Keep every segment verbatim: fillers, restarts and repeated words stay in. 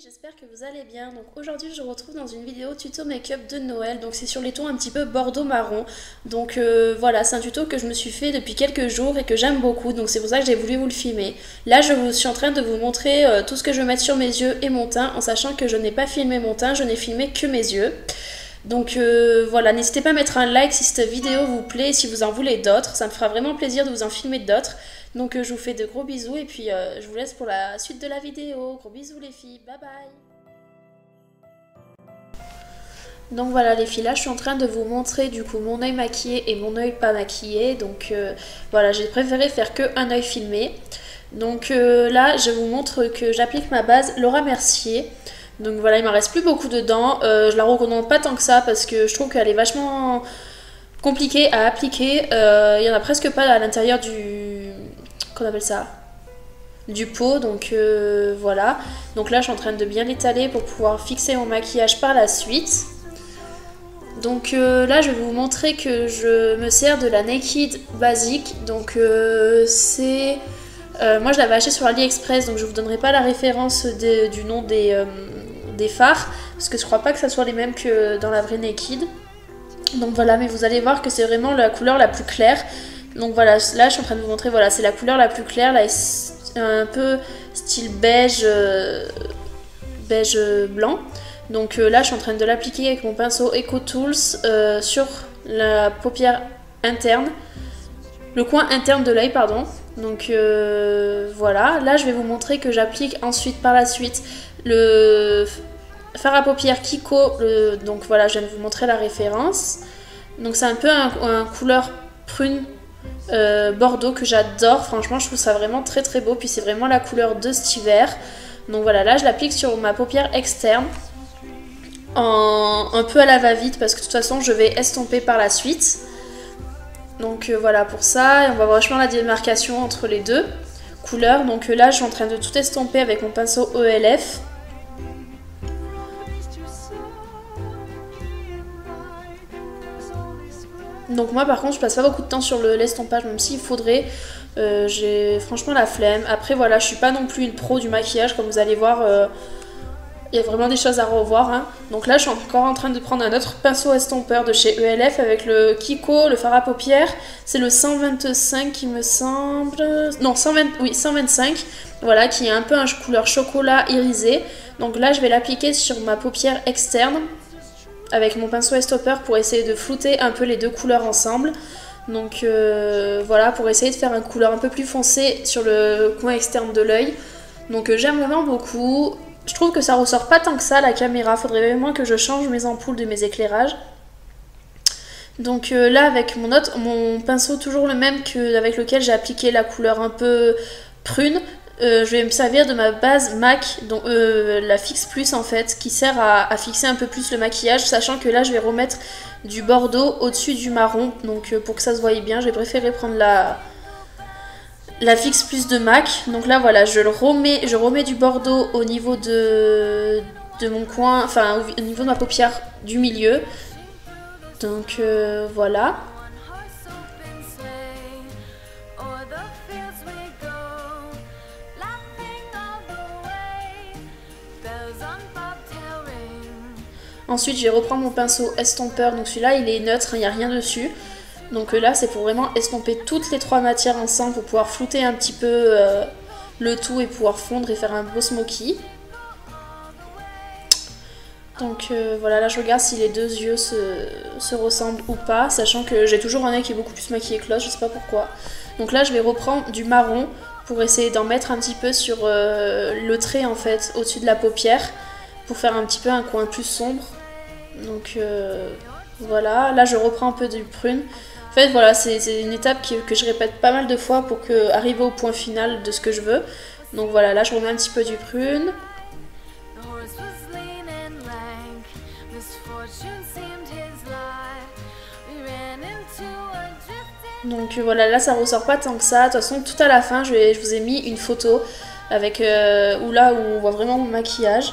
J'espère que vous allez bien. Donc aujourd'hui je vous retrouve dans une vidéo tuto make-up de Noël. Donc c'est sur les tons un petit peu bordeaux marron. Donc euh, voilà, c'est un tuto que je me suis fait depuis quelques jours et que j'aime beaucoup. Donc c'est pour ça que j'ai voulu vous le filmer. Là je vous, suis en train de vous montrer euh, tout ce que je vais mettre sur mes yeux et mon teint, en sachant que je n'ai pas filmé mon teint, je n'ai filmé que mes yeux. Donc euh, voilà, n'hésitez pas à mettre un like si cette vidéo vous plaît et si vous en voulez d'autres. Ça me fera vraiment plaisir de vous en filmer d'autres. Donc euh, je vous fais de gros bisous et puis euh, je vous laisse pour la suite de la vidéo. Gros bisous les filles, bye bye. Donc voilà les filles, là je suis en train de vous montrer du coup mon œil maquillé et mon œil pas maquillé. Donc euh, voilà, j'ai préféré faire que un œil filmé. Donc euh, là je vous montre que j'applique ma base Laura Mercier. Donc voilà, il m'en reste plus beaucoup dedans. Euh, je la recommande pas tant que ça parce que je trouve qu'elle est vachement compliquée à appliquer. Euh, il y en a presque pas à l'intérieur du... qu'on appelle ça, du pot. Donc euh, voilà. Donc là je suis en train de bien l'étaler pour pouvoir fixer mon maquillage par la suite. Donc euh, là je vais vous montrer que je me sers de la Naked Basic. Donc euh, c'est... Euh, moi je l'avais acheté sur AliExpress, donc je vous donnerai pas la référence de, du nom des, euh, des fards, parce que je crois pas que ça soit les mêmes que dans la vraie Naked. Donc voilà, mais vous allez voir que c'est vraiment la couleur la plus claire. Donc voilà, là je suis en train de vous montrer, voilà, c'est la couleur la plus claire, là un peu style beige, euh, beige blanc. Donc euh, là je suis en train de l'appliquer avec mon pinceau EcoTools euh, sur la paupière interne, le coin interne de l'œil, pardon. Donc euh, voilà, là je vais vous montrer que j'applique ensuite par la suite le fard à paupières Kiko, le, donc voilà, je viens de vous montrer la référence. Donc c'est un peu un, un couleur prune euh, bordeaux que j'adore, franchement je trouve ça vraiment très très beau, puis c'est vraiment la couleur de cet hiver. Donc voilà, là je l'applique sur ma paupière externe, en, un peu à la va-vite parce que de toute façon je vais estomper par la suite. Donc euh, voilà pour ça, et on va voir vachement la démarcation entre les deux couleurs. Donc euh, là je suis en train de tout estomper avec mon pinceau E L F. Donc moi par contre je passe pas beaucoup de temps sur l'estompage, même s'il faudrait. Euh, j'ai franchement la flemme. Après voilà, je suis pas non plus une pro du maquillage, comme vous allez voir. Euh, Il y a vraiment des choses à revoir, hein. Donc là je suis encore en train de prendre un autre pinceau estompeur de chez E L F avec le Kiko, le fard à paupières. C'est le cent vingt-cinq qui me semble... Non, cent vingt... oui, cent vingt-cinq. Voilà, qui est un peu un couleur chocolat irisé. Donc là je vais l'appliquer sur ma paupière externe avec mon pinceau estompeur pour essayer de flouter un peu les deux couleurs ensemble. Donc euh, voilà, pour essayer de faire une couleur un peu plus foncée sur le coin externe de l'œil. Donc euh, j'aime vraiment beaucoup. Je trouve que ça ressort pas tant que ça la caméra, faudrait vraiment que je change mes ampoules de mes éclairages. Donc euh, là avec mon autre, mon pinceau toujours le même que avec lequel j'ai appliqué la couleur un peu prune, euh, je vais me servir de ma base MAC, donc euh, la Fix Plus en fait, qui sert à, à fixer un peu plus le maquillage, sachant que là je vais remettre du bordeaux au-dessus du marron, donc euh, pour que ça se voie bien, j'ai préféré prendre la... la Fix Plus de MAC. Donc là voilà, je le remets, je remets du bordeaux au niveau de, de mon coin, enfin au niveau de ma paupière du milieu. Donc euh, voilà. Ensuite je vais reprendre mon pinceau estompeur, donc celui-là il est neutre, il n'y a rien dessus. Donc là c'est pour vraiment estomper toutes les trois matières ensemble pour pouvoir flouter un petit peu euh, le tout et pouvoir fondre et faire un beau smoky. Donc euh, voilà, là je regarde si les deux yeux se, se ressemblent ou pas, sachant que j'ai toujours un œil qui est beaucoup plus maquillé que l'autre, je sais pas pourquoi. Donc là je vais reprendre du marron pour essayer d'en mettre un petit peu sur euh, le trait en fait, au-dessus de la paupière, pour faire un petit peu un coin plus sombre. Donc euh, voilà, là je reprends un peu du prune. En fait voilà, c'est une étape qui, que je répète pas mal de fois pour que, arriver au point final de ce que je veux. Donc voilà, là je remets un petit peu du prune. Donc voilà, là ça ressort pas tant que ça. De toute façon tout à la fin je, vais, je vous ai mis une photo avec euh, où là où on voit vraiment mon maquillage.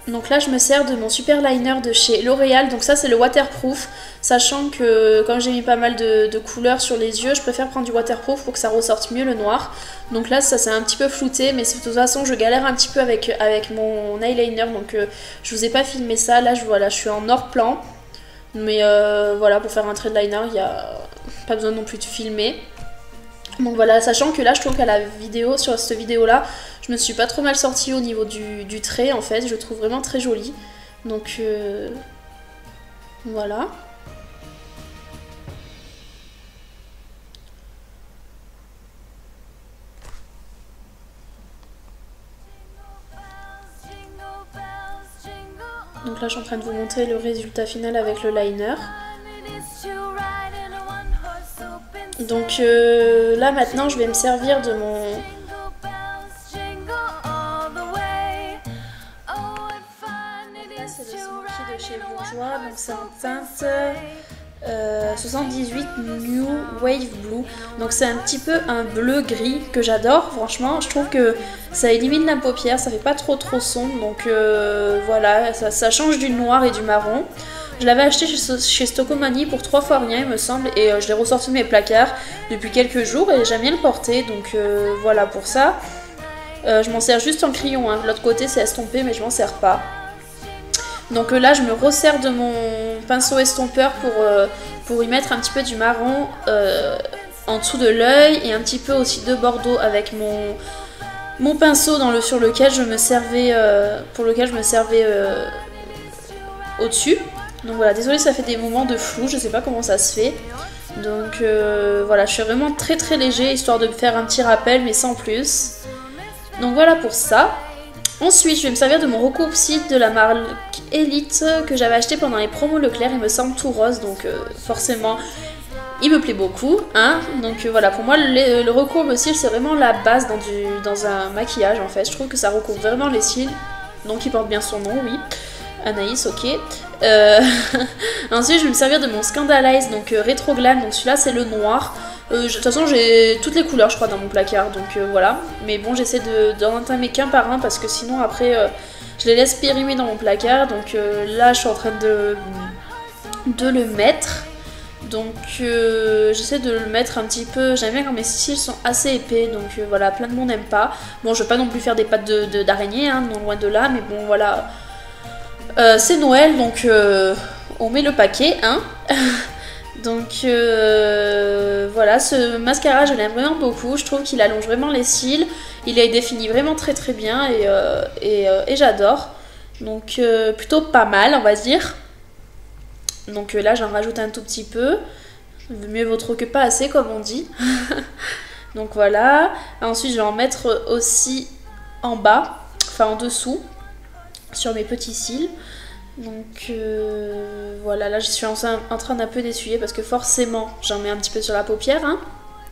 Donc là je me sers de mon super liner de chez L'Oréal, donc ça c'est le waterproof, sachant que comme j'ai mis pas mal de, de couleurs sur les yeux, je préfère prendre du waterproof pour que ça ressorte mieux le noir. Donc là ça c'est un petit peu flouté, mais de toute façon je galère un petit peu avec, avec mon eyeliner, donc euh, je vous ai pas filmé ça. Là je, voilà, je suis en or plan, mais euh, voilà, pour faire un trait de liner il n'y a pas besoin non plus de filmer. Donc voilà, sachant que là je trouve qu'à la vidéo, sur cette vidéo là, je me suis pas trop mal sortie au niveau du, du trait en fait, je le trouve vraiment très joli. Donc euh, voilà. Donc là je suis en train de vous montrer le résultat final avec le liner. Donc euh, là maintenant je vais me servir de mon... Là c'est le Smoky de chez Bourjois, donc c'est en teinte euh, soixante-dix-huit New Wave Blue. Donc c'est un petit peu un bleu gris que j'adore, franchement je trouve que ça élimine la paupière, ça fait pas trop trop sombre, donc euh, voilà, ça, ça change du noir et du marron. Je l'avais acheté chez, chez Stockomanie pour trois fois rien il me semble, et euh, je l'ai ressorti de mes placards depuis quelques jours et j'aime bien le porter, donc euh, voilà pour ça. Euh, je m'en sers juste en crayon, hein. De l'autre côté c'est estompé mais je m'en sers pas. Donc euh, là je me resserre de mon pinceau estompeur pour, euh, pour y mettre un petit peu du marron euh, en dessous de l'œil et un petit peu aussi de bordeaux avec mon, mon pinceau dans le, sur lequel je me servais, euh, pour lequel je me servais euh, au-dessus. Donc voilà, désolée ça fait des moments de flou, je sais pas comment ça se fait. Donc euh, voilà, je suis vraiment très très léger, histoire de me faire un petit rappel, mais sans plus. Donc voilà pour ça. Ensuite, je vais me servir de mon recoupe-cils de la marque Elite que j'avais acheté pendant les promos Leclerc, il me semble tout rose, donc euh, forcément il me plaît beaucoup. Hein, donc euh, voilà, pour moi le, le recourbe-cils c'est vraiment la base dans, du, dans un maquillage en fait. Je trouve que ça recoupe vraiment les cils, donc il porte bien son nom, oui. Anaïs, ok. Euh... Ensuite, je vais me servir de mon Scandalize, donc euh, Rétro Glam. Donc celui-là, c'est le noir. Euh, de toute façon, j'ai toutes les couleurs, je crois, dans mon placard. Donc euh, voilà. Mais bon, j'essaie d'en entamer qu'un par un parce que sinon, après, euh, je les laisse périmer dans mon placard. Donc euh, là, je suis en train de, de le mettre. Donc euh, j'essaie de le mettre un petit peu. J'aime bien quand mes cils sont assez épais. Donc euh, voilà, plein de monde n'aime pas. Bon, je vais pas non plus faire des pattes d'araignée, de, de, hein, non loin de là. Mais bon, voilà. Euh, c'est Noël, donc euh, on met le paquet, hein. Donc euh, voilà, ce mascara je l'aime vraiment beaucoup, je trouve qu'il allonge vraiment les cils, il est défini vraiment très très bien et, euh, et, euh, et j'adore. Donc euh, plutôt pas mal on va dire. Donc euh, là j'en rajoute un tout petit peu, mieux vaut trop que pas assez comme on dit. Donc voilà, ensuite je vais en mettre aussi en bas, enfin en dessous, sur mes petits cils. Donc euh, voilà, là je suis en, en train d'un peu d'essuyer parce que forcément j'en mets un petit peu sur la paupière, hein.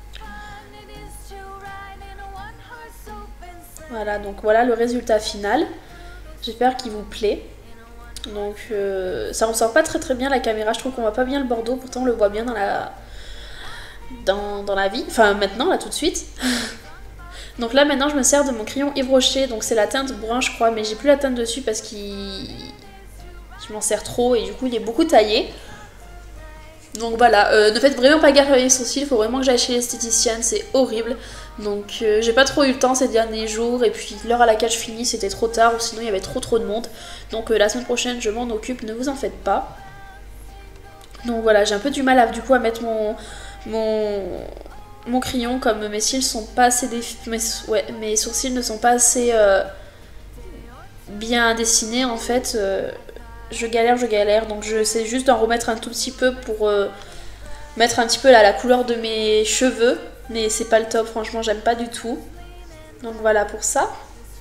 Voilà, donc voilà le résultat final. J'espère qu'il vous plaît. Donc euh, ça ressort pas très très bien la caméra, je trouve qu'on voit pas bien le bordeaux, pourtant on le voit bien dans la dans, dans la vie, enfin maintenant là tout de suite. Donc là maintenant je me sers de mon crayon Yves Rocher, donc c'est la teinte brun je crois, mais j'ai plus la teinte dessus parce qu'il... je m'en sers trop et du coup il est beaucoup taillé. Donc voilà, euh, ne faites vraiment pas gaffe avec les sourcils, il faut vraiment que j'aille chez l'esthéticienne, c'est horrible. Donc euh, j'ai pas trop eu le temps ces derniers jours et puis l'heure à laquelle je finis c'était trop tard ou sinon il y avait trop trop de monde. Donc euh, la semaine prochaine je m'en occupe, ne vous en faites pas. Donc voilà, j'ai un peu du mal à, du coup à mettre mon... mon... mon crayon, comme mes cils sont pas assez défi... mes... Ouais, mes sourcils ne sont pas assez euh, bien dessinés en fait, euh, je galère, je galère, donc je sais juste d'en remettre un tout petit peu pour euh, mettre un petit peu là, la couleur de mes cheveux, mais c'est pas le top, franchement j'aime pas du tout. Donc voilà pour ça.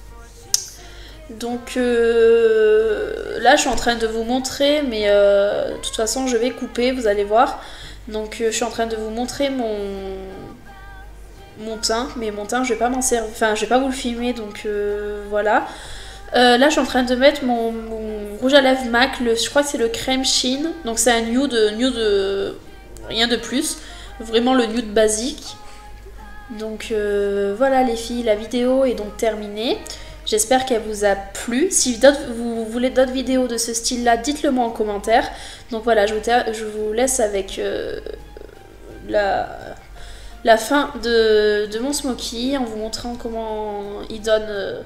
Donc euh, là je suis en train de vous montrer, mais euh, de toute façon je vais couper, vous allez voir. Donc euh, je suis en train de vous montrer mon mon teint, mais mon teint je vais pas m'en servir, enfin je vais pas vous le filmer, donc euh, voilà. Euh, là je suis en train de mettre mon, mon rouge à lèvres MAC, le, je crois que c'est le crème Sheen, donc c'est un nude, nude de rien de plus, vraiment le nude basique. Donc euh, voilà les filles, la vidéo est donc terminée. J'espère qu'elle vous a plu. Si vous voulez d'autres vidéos de ce style-là, dites-le moi en commentaire. Donc voilà, je vous, je vous laisse avec euh, la, la fin de, de mon Smoky en vous montrant comment il donne. Euh,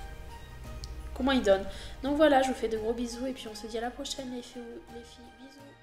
comment il donne. Donc voilà, je vous fais de gros bisous et puis on se dit à la prochaine les filles. Les filles. Bisous.